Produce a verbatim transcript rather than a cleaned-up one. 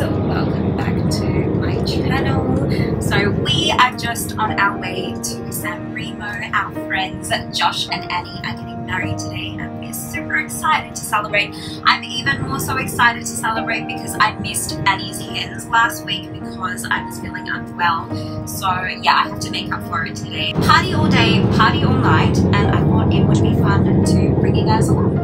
welcome back to my channel. So we are just on our way to San Remo. Our friends Josh and Annie are getting married today and we're super excited to celebrate. I'm even more so excited to celebrate because I missed Annie's hens last week because I was feeling unwell. So yeah, I have to make up for it today. Party all day, party all night, and I thought it would be fun to bring you guys along.